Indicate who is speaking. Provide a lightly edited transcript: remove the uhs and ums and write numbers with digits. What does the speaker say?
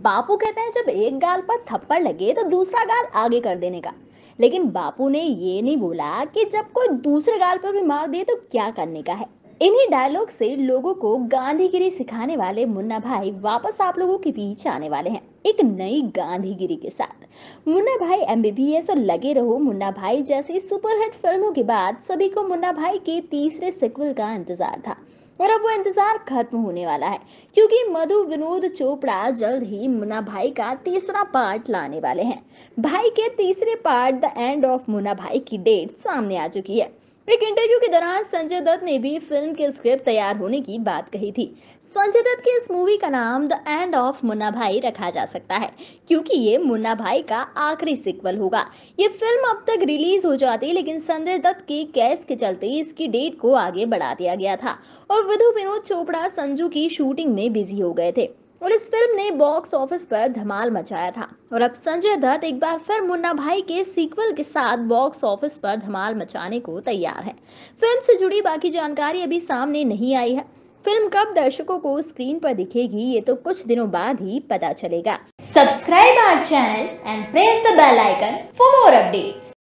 Speaker 1: बापू कहते हैं जब एक गाल पर थप्पड़ लगे तो दूसरा गाल आगे कर देने का। लेकिन बापू ने ये नहीं बोला कि जब कोई दूसरे गाल पर भी मार दे तो क्या करने का है। इन्हीं डायलॉग से लोगों को गांधीगिरी सिखाने वाले मुन्ना भाई वापस आप लोगों के बीच आने वाले हैं एक नई गांधीगिरी के साथ। मुन्ना भाई एमबीबीएस और लगे रहो मुन्ना भाई जैसी सुपरहिट फिल्मों के बाद सभी को मुन्ना भाई के तीसरे सिक्वल का इंतजार था। और अब वो इंतजार खत्म होने वाला है, क्योंकि मधु विनोद चोपड़ा जल्द ही मुन्ना भाई का तीसरा पार्ट लाने वाले हैं। भाई के तीसरे part the end of Munna Bhai की डेट सामने आ चुकी है। एक इंटरव्यू के दौरान संजय दत्त ने भी फिल्म की स्क्रिप्ट तैयार होने की बात कही थी। संजय दत्त की इस मूवी का नाम द एंड ऑफ मुन्ना भाई रखा जा सकता है, क्योंकि ये मुन्ना भाई का आखिरी सिक्वल होगा। ये फिल्म अब तक रिलीज हो जाती, लेकिन संजय दत्त की केस के चलते इसकी डेट को आगे बढ़ा दिया गया था और विधु विनोद चोपड़ा संजू की शूटिंग में बिजी हो गए थे। और इस फिल्म ने बॉक्स ऑफिस पर धमाल मचाया था और अब संजय दत्त एक बार फिर मुन्ना भाई के सीक्वल के साथ बॉक्स ऑफिस पर धमाल मचाने को तैयार है। फिल्म से जुड़ी बाकी जानकारी अभी सामने नहीं आई है। फिल्म कब दर्शकों को स्क्रीन पर दिखेगी ये तो कुछ दिनों बाद ही पता चलेगा। Subscribe our channel and press the bell icon for more updates.